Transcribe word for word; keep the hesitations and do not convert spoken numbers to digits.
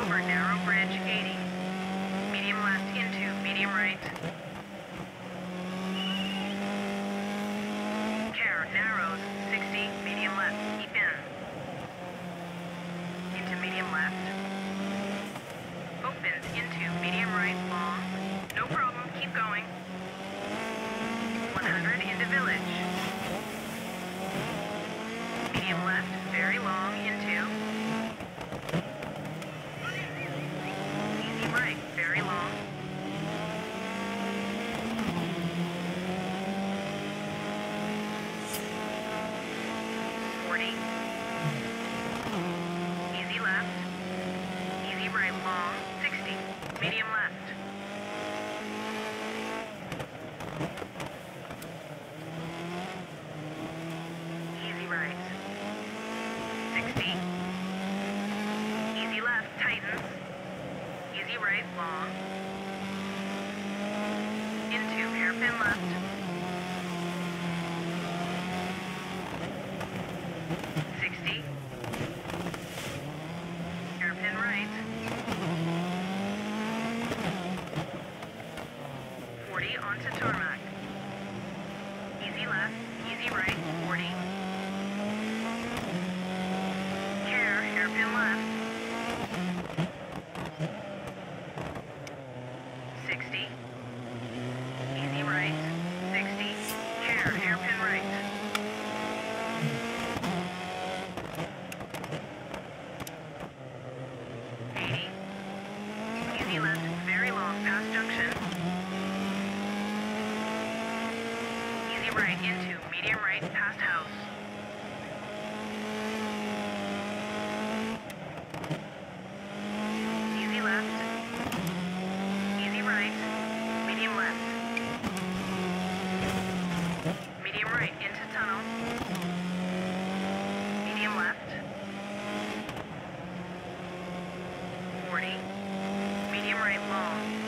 over narrow bridge, eighty. Medium left into medium right. Care, narrows, sixty, medium left, keep in. Into medium left. Opens into medium right, long. No problem, keep going. one hundred into village. Medium left, very long, into. Easy right, very long. forty. Easy left. Easy right, long, sixty. Medium left. Easy right. sixty. Easy left, tightens. Easy right, long. Into hairpin left. sixty. Hairpin right. forty onto tarmac. Easy left, easy right, forty. Care, hairpin left. sixty. Easy right, sixty. Care, hairpin right. eighty. Easy left, very long, past junction. Easy right into medium right, past house. Easy left. Easy right. Medium left. Medium right into tunnel. Medium left. forty. Medium right long.